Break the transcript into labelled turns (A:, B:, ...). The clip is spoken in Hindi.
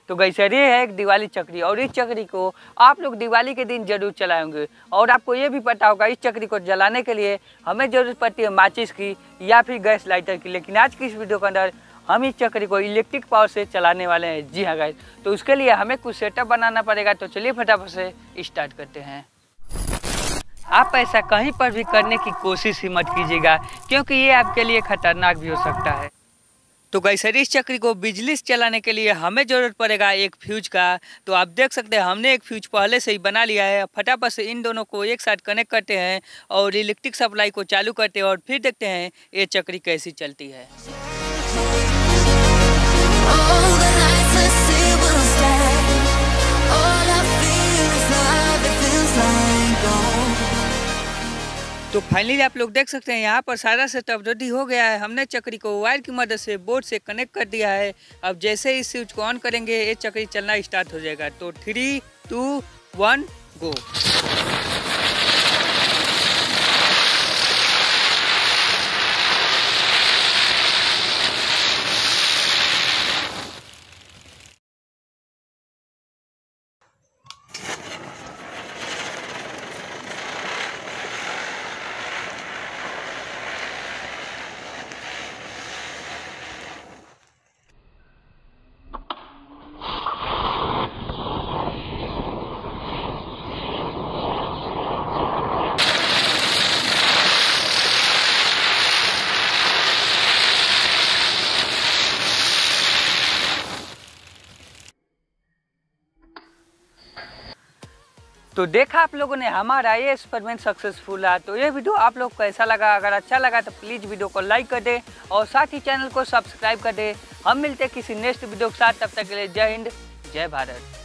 A: तो गाइस ये है एक दिवाली चक्री और इस चक्री को आप लोग दिवाली के दिन जरूर चलाएंगे। और आपको ये भी पता होगा इस चक्री को जलाने के लिए हमें जरूरत पड़ती है माचिस की या फिर गैस लाइटर की। लेकिन आज की इस वीडियो के अंदर हम इस चक्री को इलेक्ट्रिक पावर से चलाने वाले हैं। जी हाँ गाइस, तो उसके लिए हमें कुछ सेटअप बनाना पड़ेगा। तो चलिए फटाफट से स्टार्ट करते हैं। आप ऐसा कहीं पर भी करने की कोशिश ही मत कीजिएगा क्योंकि ये आपके लिए खतरनाक भी हो सकता है। तो गाइस इस चक्री को बिजली से चलाने के लिए हमें जरूरत पड़ेगा एक फ्यूज का। तो आप देख सकते हैं हमने एक फ्यूज पहले से ही बना लिया है। फटाफट से इन दोनों को एक साथ कनेक्ट करते हैं और इलेक्ट्रिक सप्लाई को चालू करते हैं और फिर देखते हैं ये चक्री कैसी चलती है। तो फाइनली आप लोग देख सकते हैं यहाँ पर सारा सेटअप रेडी हो गया है। हमने चक्री को वायर की मदद से बोर्ड से कनेक्ट कर दिया है। अब जैसे ही स्विच को ऑन करेंगे ये चक्री चलना स्टार्ट हो जाएगा। तो 3, 2, 1 गो। तो देखा आप लोगों ने हमारा ये एक्सपेरिमेंट सक्सेसफुल है। तो ये वीडियो आप लोग को कैसा लगा? अगर अच्छा लगा तो प्लीज़ वीडियो को लाइक कर दे और साथ ही चैनल को सब्सक्राइब कर दे। हम मिलते हैं किसी नेक्स्ट वीडियो के साथ, तब तक के लिए जय हिंद, जय भारत।